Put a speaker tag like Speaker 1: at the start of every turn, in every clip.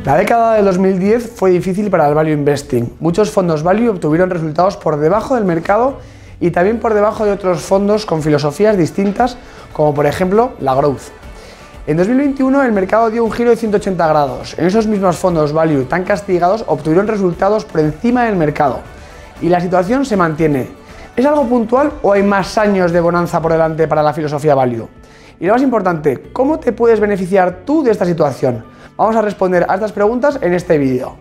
Speaker 1: La década de 2010 fue difícil para el Value Investing. Muchos fondos Value obtuvieron resultados por debajo del mercado y también por debajo de otros fondos con filosofías distintas, como por ejemplo la Growth. En 2021 el mercado dio un giro de 180 grados. En esos mismos fondos Value tan castigados obtuvieron resultados por encima del mercado. Y la situación se mantiene. ¿Es algo puntual o hay más años de bonanza por delante para la filosofía Value? Y lo más importante, ¿cómo te puedes beneficiar tú de esta situación? Vamos a responder a estas preguntas en este vídeo.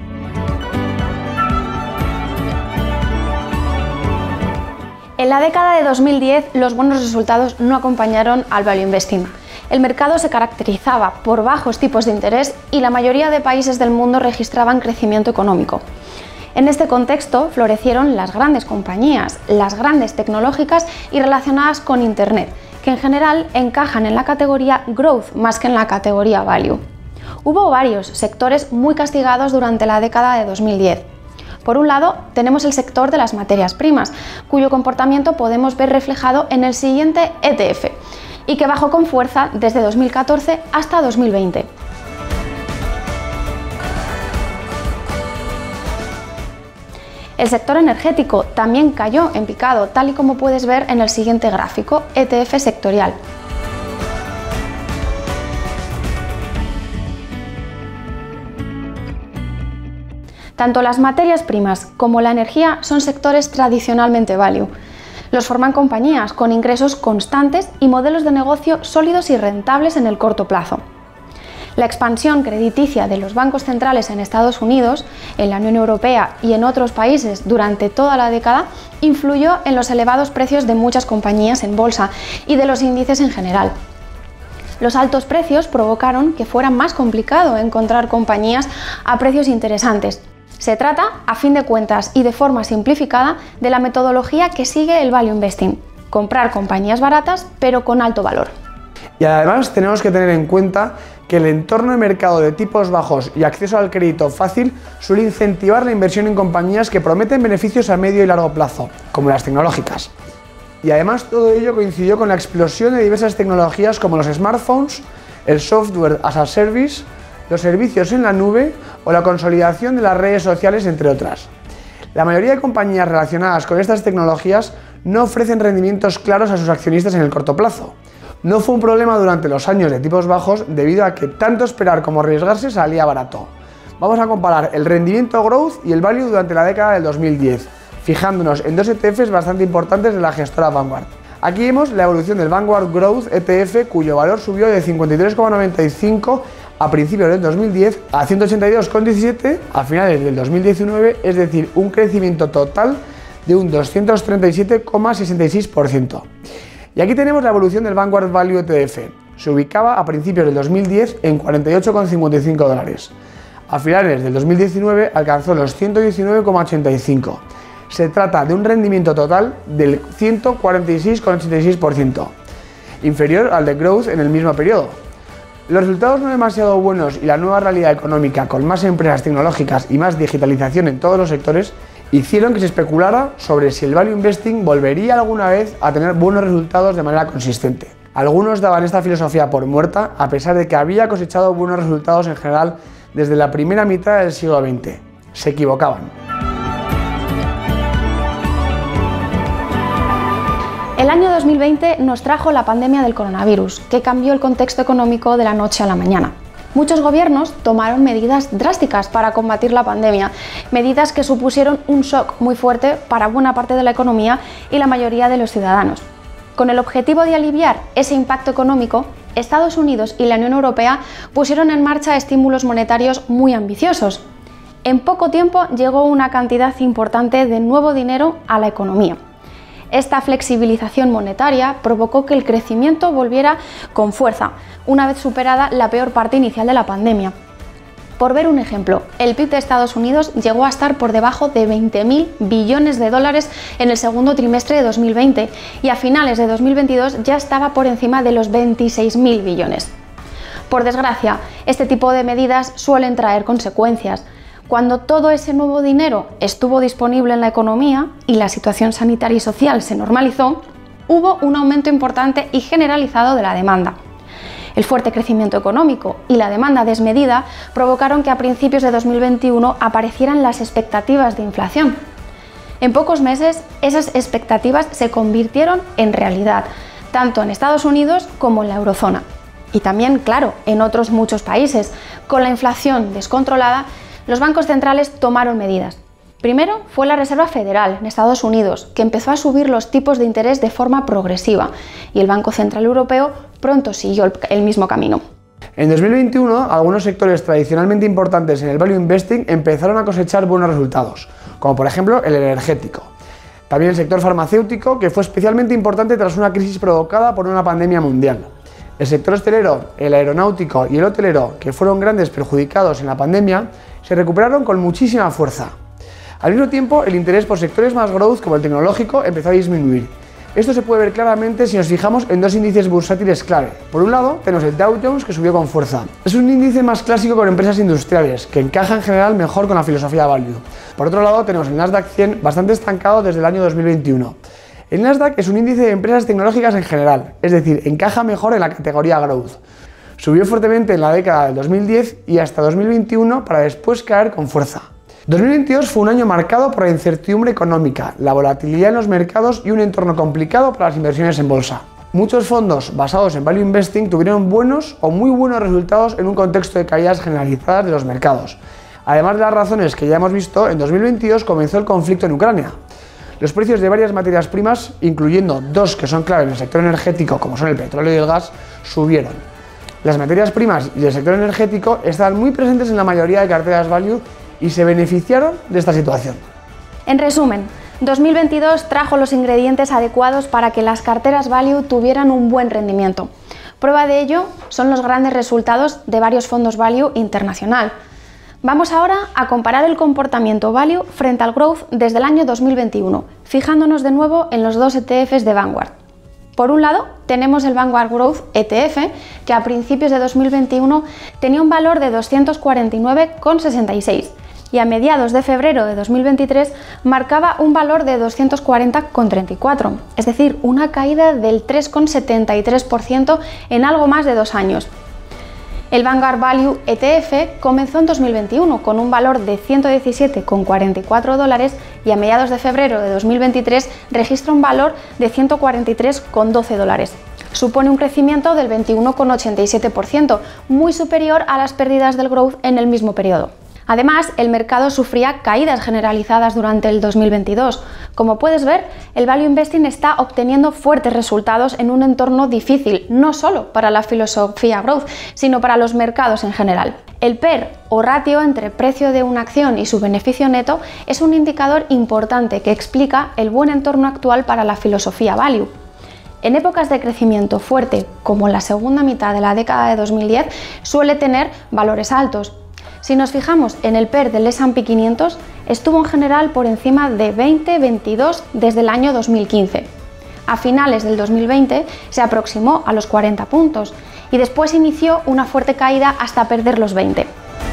Speaker 2: En la década de 2010, los buenos resultados no acompañaron al value investing. El mercado se caracterizaba por bajos tipos de interés y la mayoría de países del mundo registraban crecimiento económico. En este contexto florecieron las grandes compañías, las grandes tecnológicas y relacionadas con Internet, que en general encajan en la categoría Growth más que en la categoría Value. Hubo varios sectores muy castigados durante la década de 2010. Por un lado, tenemos el sector de las materias primas, cuyo comportamiento podemos ver reflejado en el siguiente ETF, y que bajó con fuerza desde 2014 hasta 2020. El sector energético también cayó en picado, tal y como puedes ver en el siguiente gráfico, ETF sectorial. Tanto las materias primas como la energía son sectores tradicionalmente value. Los forman compañías con ingresos constantes y modelos de negocio sólidos y rentables en el corto plazo. La expansión crediticia de los bancos centrales en Estados Unidos, en la Unión Europea y en otros países durante toda la década influyó en los elevados precios de muchas compañías en bolsa y de los índices en general. Los altos precios provocaron que fuera más complicado encontrar compañías a precios interesantes. Se trata, a fin de cuentas y de forma simplificada, de la metodología que sigue el Value Investing: comprar compañías baratas pero con alto valor.
Speaker 1: Y además tenemos que tener en cuenta que el entorno de mercado de tipos bajos y acceso al crédito fácil suele incentivar la inversión en compañías que prometen beneficios a medio y largo plazo, como las tecnológicas. Y además todo ello coincidió con la explosión de diversas tecnologías como los smartphones, el software as a service, los servicios en la nube o la consolidación de las redes sociales, entre otras. La mayoría de compañías relacionadas con estas tecnologías no ofrecen rendimientos claros a sus accionistas en el corto plazo. No fue un problema durante los años de tipos bajos debido a que tanto esperar como arriesgarse salía barato. Vamos a comparar el rendimiento Growth y el Value durante la década del 2010, fijándonos en dos ETFs bastante importantes de la gestora Vanguard. Aquí vemos la evolución del Vanguard Growth ETF, cuyo valor subió de 53,95 a principios del 2010 a 182,17 a finales del 2019, es decir, un crecimiento total de un 237,66%. Y aquí tenemos la evolución del Vanguard Value ETF. Se ubicaba a principios del 2010 en 48,55 dólares. A finales del 2019 alcanzó los 119,85. Se trata de un rendimiento total del 146,86%, inferior al de Growth en el mismo periodo. Los resultados no demasiado buenos y la nueva realidad económica con más empresas tecnológicas y más digitalización en todos los sectores hicieron que se especulara sobre si el Value Investing volvería alguna vez a tener buenos resultados de manera consistente. Algunos daban esta filosofía por muerta a pesar de que había cosechado buenos resultados en general desde la primera mitad del siglo XX. Se equivocaban.
Speaker 2: El año 2020 nos trajo la pandemia del coronavirus, que cambió el contexto económico de la noche a la mañana. Muchos gobiernos tomaron medidas drásticas para combatir la pandemia, medidas que supusieron un shock muy fuerte para buena parte de la economía y la mayoría de los ciudadanos. Con el objetivo de aliviar ese impacto económico, Estados Unidos y la Unión Europea pusieron en marcha estímulos monetarios muy ambiciosos. En poco tiempo llegó una cantidad importante de nuevo dinero a la economía. Esta flexibilización monetaria provocó que el crecimiento volviera con fuerza, una vez superada la peor parte inicial de la pandemia. Por ver un ejemplo, el PIB de Estados Unidos llegó a estar por debajo de 20.000 billones de dólares en el segundo trimestre de 2020 y a finales de 2022 ya estaba por encima de los 26.000 billones. Por desgracia, este tipo de medidas suelen traer consecuencias. Cuando todo ese nuevo dinero estuvo disponible en la economía y la situación sanitaria y social se normalizó, hubo un aumento importante y generalizado de la demanda. El fuerte crecimiento económico y la demanda desmedida provocaron que a principios de 2021 aparecieran las expectativas de inflación. En pocos meses, esas expectativas se convirtieron en realidad, tanto en Estados Unidos como en la eurozona. Y también, claro, en otros muchos países. Con la inflación descontrolada, los bancos centrales tomaron medidas. Primero fue la Reserva Federal en Estados Unidos, que empezó a subir los tipos de interés de forma progresiva, y el Banco Central Europeo pronto siguió el mismo camino.
Speaker 1: En 2021, algunos sectores tradicionalmente importantes en el value investing empezaron a cosechar buenos resultados, como por ejemplo el energético. También el sector farmacéutico, que fue especialmente importante tras una crisis provocada por una pandemia mundial. El sector hostelero, el aeronáutico y el hotelero, que fueron grandes perjudicados en la pandemia, se recuperaron con muchísima fuerza. Al mismo tiempo, el interés por sectores más growth como el tecnológico empezó a disminuir. Esto se puede ver claramente si nos fijamos en dos índices bursátiles clave. Por un lado, tenemos el Dow Jones, que subió con fuerza. Es un índice más clásico con empresas industriales, que encaja en general mejor con la filosofía value. Por otro lado, tenemos el Nasdaq 100, bastante estancado desde el año 2021. El Nasdaq es un índice de empresas tecnológicas en general, es decir, encaja mejor en la categoría growth. Subió fuertemente en la década del 2010 y hasta 2021 para después caer con fuerza. 2022 fue un año marcado por la incertidumbre económica, la volatilidad en los mercados y un entorno complicado para las inversiones en bolsa. Muchos fondos basados en value investing tuvieron buenos o muy buenos resultados en un contexto de caídas generalizadas de los mercados. Además de las razones que ya hemos visto, en 2022 comenzó el conflicto en Ucrania. Los precios de varias materias primas, incluyendo dos que son clave en el sector energético, como son el petróleo y el gas, subieron. Las materias primas y el sector energético están muy presentes en la mayoría de carteras value y se beneficiaron de esta situación.
Speaker 2: En resumen, 2022 trajo los ingredientes adecuados para que las carteras value tuvieran un buen rendimiento. Prueba de ello son los grandes resultados de varios fondos value internacional. Vamos ahora a comparar el comportamiento value frente al growth desde el año 2021, fijándonos de nuevo en los dos ETFs de Vanguard. Por un lado, tenemos el Vanguard Growth ETF, que a principios de 2021 tenía un valor de 249,66 y a mediados de febrero de 2023 marcaba un valor de 240,34, es decir, una caída del 3,73% en algo más de 2 años. El Vanguard Value ETF comenzó en 2021 con un valor de 117,44 dólares y a mediados de febrero de 2023 registra un valor de 143,12 dólares. Supone un crecimiento del 21,87%, muy superior a las pérdidas del growth en el mismo periodo. Además, el mercado sufría caídas generalizadas durante el 2022. Como puedes ver, el Value Investing está obteniendo fuertes resultados en un entorno difícil, no solo para la filosofía growth, sino para los mercados en general. El PER, o ratio entre precio de una acción y su beneficio neto, es un indicador importante que explica el buen entorno actual para la filosofía value. En épocas de crecimiento fuerte, como la segunda mitad de la década de 2010, suele tener valores altos. Si nos fijamos en el PER del S&P 500, estuvo en general por encima de 20-22 desde el año 2015. A finales del 2020 se aproximó a los 40 puntos y después inició una fuerte caída hasta perder los 20.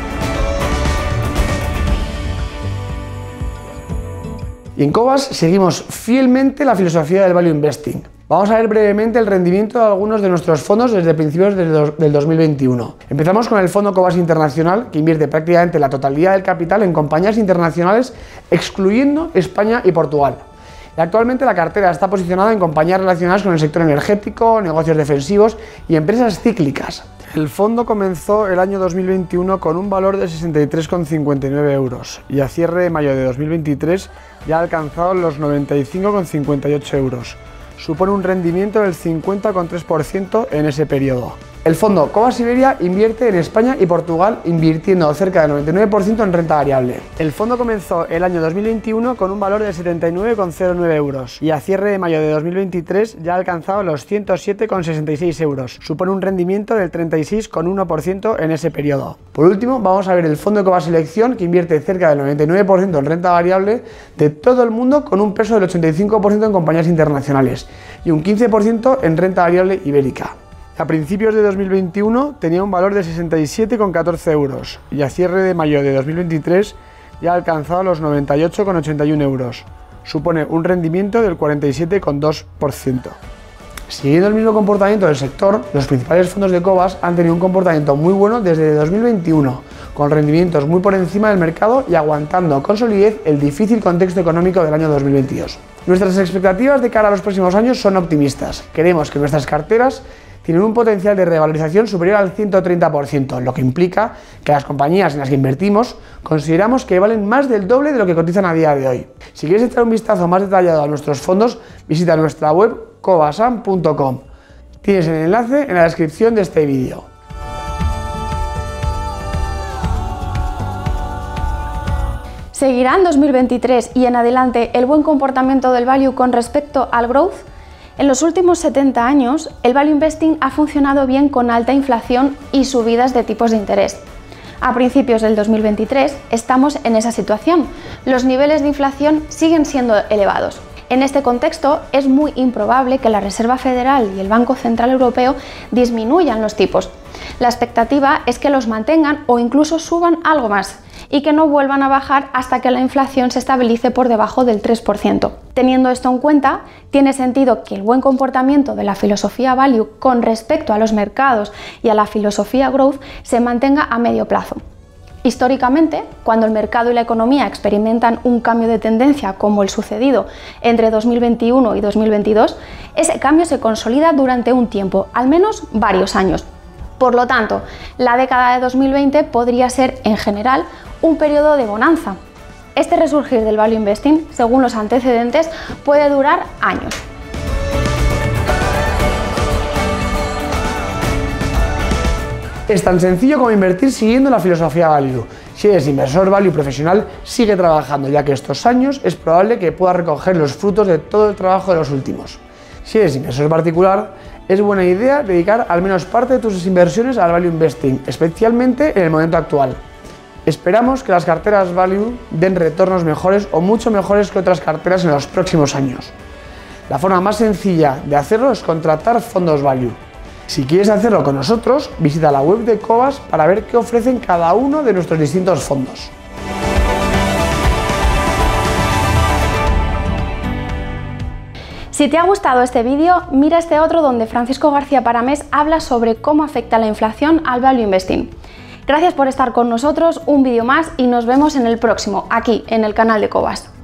Speaker 1: Y en Cobas seguimos fielmente la filosofía del Value Investing. Vamos a ver brevemente el rendimiento de algunos de nuestros fondos desde principios del 2021. Empezamos con el fondo Cobas Internacional, que invierte prácticamente la totalidad del capital en compañías internacionales, excluyendo España y Portugal. Y actualmente la cartera está posicionada en compañías relacionadas con el sector energético, negocios defensivos y empresas cíclicas. El fondo comenzó el año 2021 con un valor de 63,59 euros y a cierre de mayo de 2023 ya ha alcanzado los 95,58 euros. Supone un rendimiento del 50,3% en ese periodo. El fondo Cobas Iberia invierte en España y Portugal, invirtiendo cerca del 99% en renta variable. El fondo comenzó el año 2021 con un valor de 79,09 euros y a cierre de mayo de 2023 ya ha alcanzado los 107,66 euros. Supone un rendimiento del 36,1% en ese periodo. Por último, vamos a ver el fondo Cobas Selección, que invierte cerca del 99% en renta variable de todo el mundo, con un peso del 85% en compañías internacionales y un 15% en renta variable ibérica. A principios de 2021 tenía un valor de 67,14 euros y a cierre de mayo de 2023 ya ha alcanzado los 98,81 euros. Supone un rendimiento del 47,2%. Siguiendo el mismo comportamiento del sector, los principales fondos de Cobas han tenido un comportamiento muy bueno desde 2021, con rendimientos muy por encima del mercado y aguantando con solidez el difícil contexto económico del año 2022. Nuestras expectativas de cara a los próximos años son optimistas. Queremos que nuestras carteras tienen un potencial de revalorización superior al 130%, lo que implica que las compañías en las que invertimos consideramos que valen más del doble de lo que cotizan a día de hoy. Si quieres echar un vistazo más detallado a nuestros fondos, visita nuestra web cobasam.com. Tienes el enlace en la descripción de este vídeo.
Speaker 2: ¿Seguirá en 2023 y en adelante el buen comportamiento del value con respecto al growth? En los últimos 70 años, el value investing ha funcionado bien con alta inflación y subidas de tipos de interés. A principios del 2023 estamos en esa situación. Los niveles de inflación siguen siendo elevados. En este contexto, es muy improbable que la Reserva Federal y el Banco Central Europeo disminuyan los tipos. La expectativa es que los mantengan o incluso suban algo más y que no vuelvan a bajar hasta que la inflación se estabilice por debajo del 3%. Teniendo esto en cuenta, tiene sentido que el buen comportamiento de la filosofía value con respecto a los mercados y a la filosofía growth se mantenga a medio plazo. Históricamente, cuando el mercado y la economía experimentan un cambio de tendencia como el sucedido entre 2021 y 2022, ese cambio se consolida durante un tiempo, al menos varios años. Por lo tanto, la década de 2020 podría ser, en general, un periodo de bonanza. Este resurgir del value investing, según los antecedentes, puede durar años.
Speaker 1: Es tan sencillo como invertir siguiendo la filosofía value. Si eres inversor value profesional, sigue trabajando, ya que estos años es probable que puedas recoger los frutos de todo el trabajo de los últimos. Si eres inversor particular, es buena idea dedicar al menos parte de tus inversiones al value investing, especialmente en el momento actual. Esperamos que las carteras value den retornos mejores o mucho mejores que otras carteras en los próximos años. La forma más sencilla de hacerlo es contratar fondos value. Si quieres hacerlo con nosotros, visita la web de Cobas para ver qué ofrecen cada uno de nuestros distintos fondos.
Speaker 2: Si te ha gustado este vídeo, mira este otro donde Francisco García Paramés habla sobre cómo afecta la inflación al value investing. Gracias por estar con nosotros, un vídeo más y nos vemos en el próximo, aquí en el canal de Cobas.